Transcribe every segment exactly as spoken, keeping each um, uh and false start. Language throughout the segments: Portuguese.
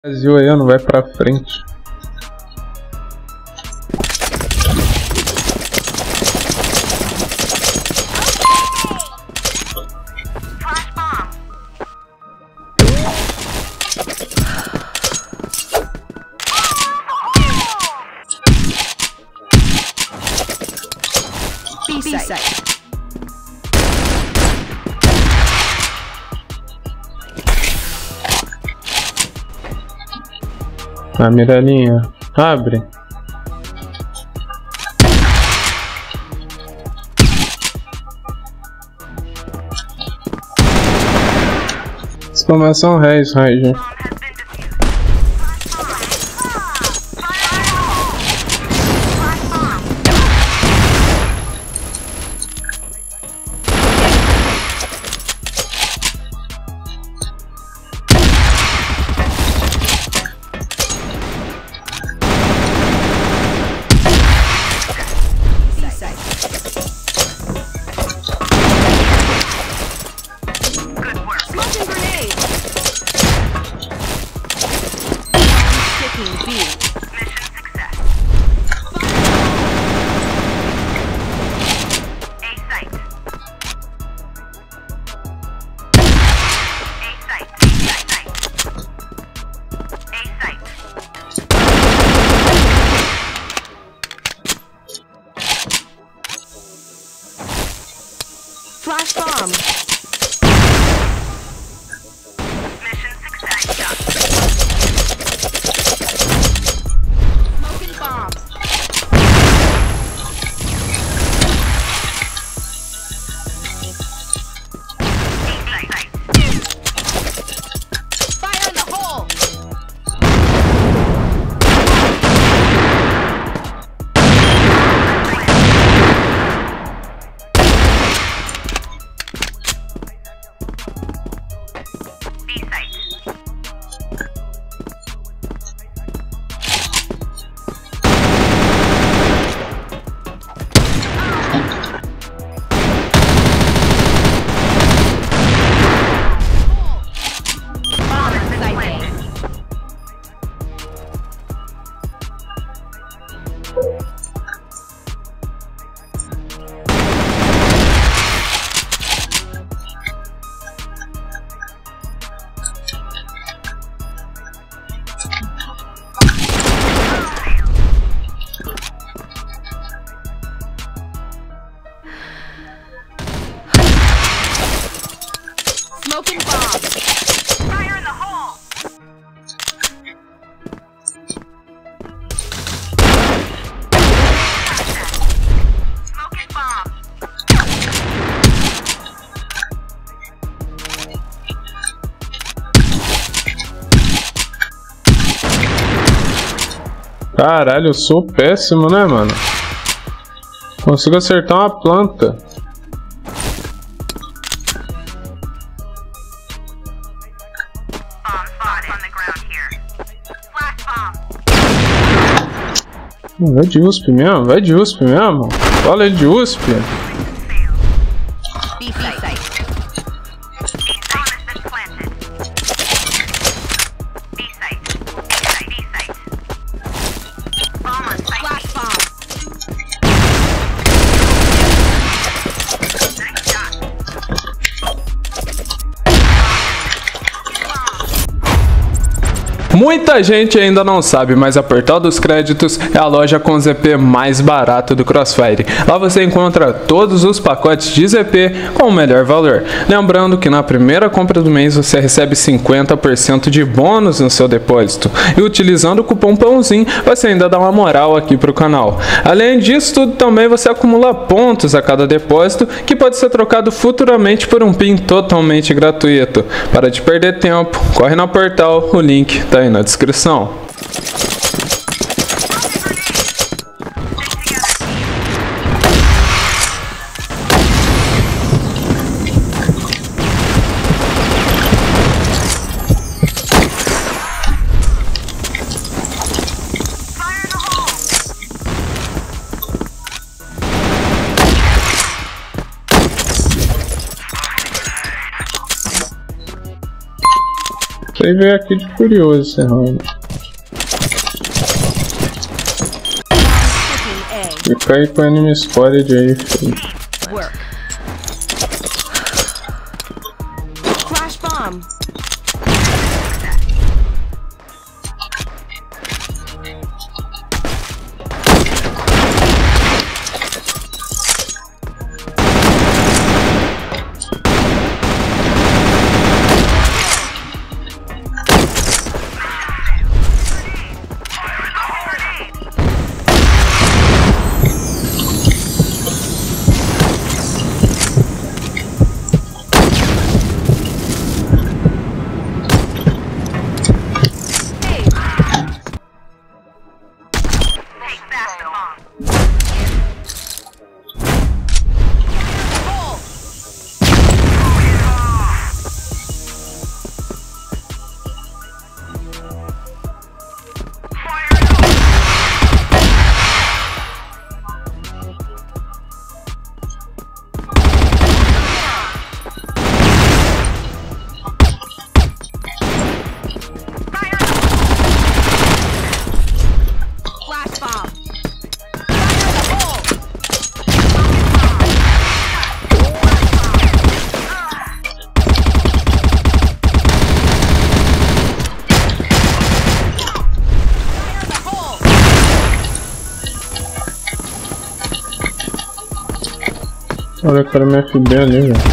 Brasil aí, não vai pra frente. B-side. A Mirelinha, abre. Exclamação Reis, Raija. Flash bomb. Mission success. Smoking bomb. Fire in the hole. Smoking bomb. Fire in the hole. Smoking bomb. Caralho, eu sou péssimo, né, mano? Consigo acertar uma planta. Vai de U S P mesmo, vai de U S P mesmo. Fala aí de U S P. Muita gente ainda não sabe, mas a Portal dos Créditos é a loja com Z P mais barato do Crossfire. Lá você encontra todos os pacotes de Z P com o melhor valor. Lembrando que na primeira compra do mês você recebe cinquenta por cento de bônus no seu depósito. E utilizando o cupom PÃOZINHO você ainda dá uma moral aqui pro canal. Além disso tudo, também você acumula pontos a cada depósito que pode ser trocado futuramente por um PIN totalmente gratuito. Para de perder tempo, corre na Portal, o link tá aí na descrição. Você veio aqui de curioso, esse round. Fica aí com o Enemy Squad aí, filho. Work. Flash bomb. Olha o cara me F B ali, velho.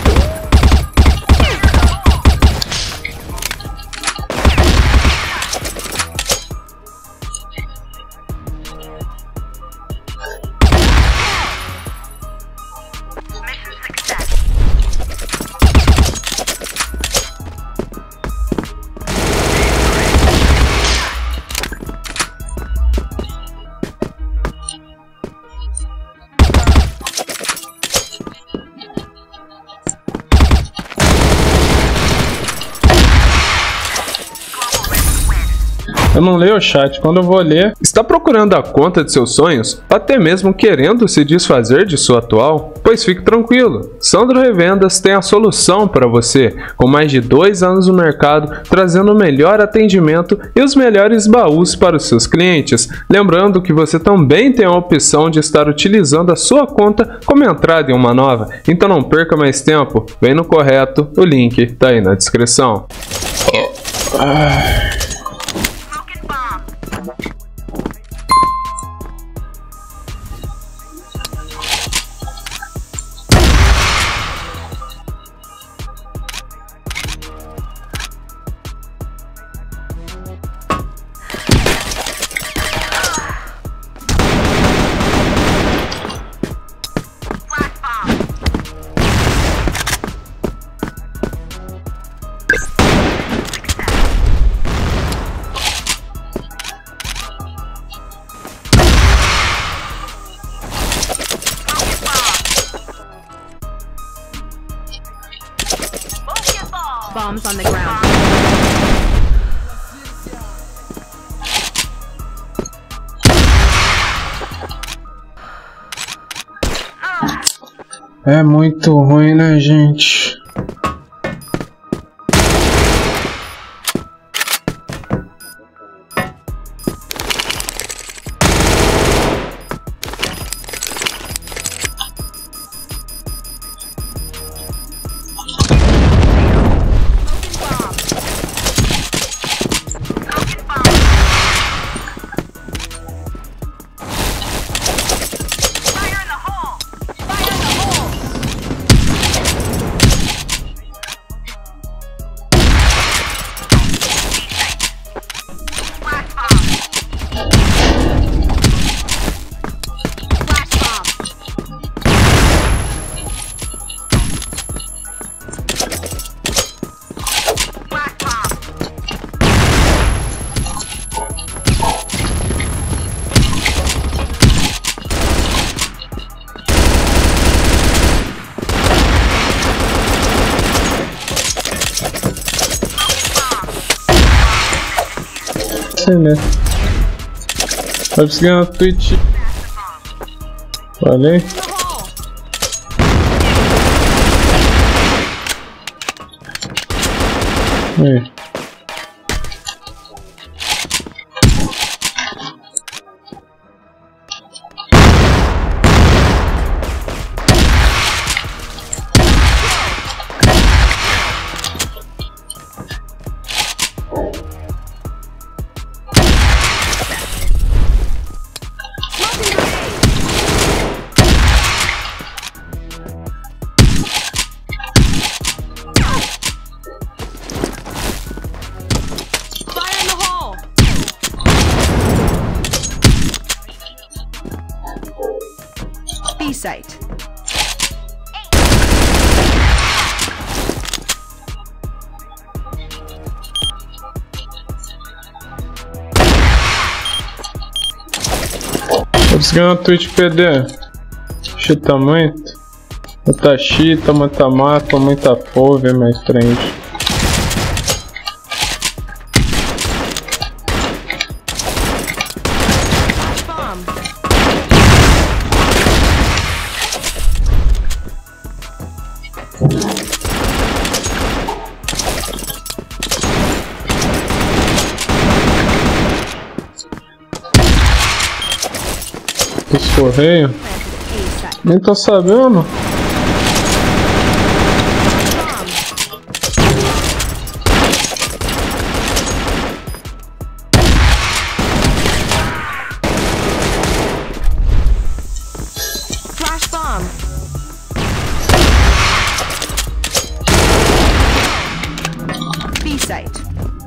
Eu não leio o chat, quando eu vou ler... Está procurando a conta de seus sonhos? Até mesmo querendo se desfazer de sua atual? Pois fique tranquilo, Sandro Revendas tem a solução para você, com mais de dois anos no mercado, trazendo o melhor atendimento e os melhores baús para os seus clientes. Lembrando que você também tem a opção de estar utilizando a sua conta como entrada em uma nova, então não perca mais tempo, vem no correto, o link está aí na descrição. Ah. Bombs on the ground. É muito ruim, né, gente? Né? Vai conseguir na Twitch. Falei. Aí. B site. Tô conseguindo uma Twitch P D. Chita muito. Muita chita, muita mata, muita polve mais frente. Os correios? Nem tô sabendo. Flash bomb. B site.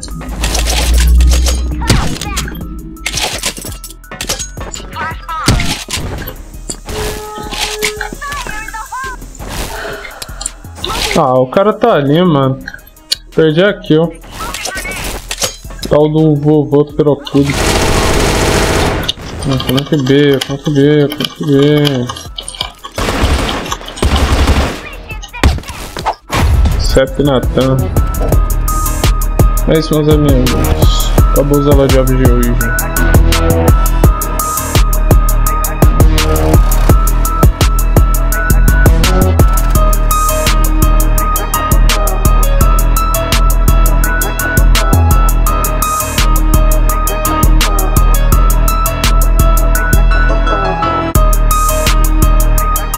Ah, o cara tá ali, mano. Perdi a kill. Tal do vovô do Perocudo. Como que B, como que B, como que B. Cep Natan. É isso, meus amigos. Acabou os Ela Job de hoje.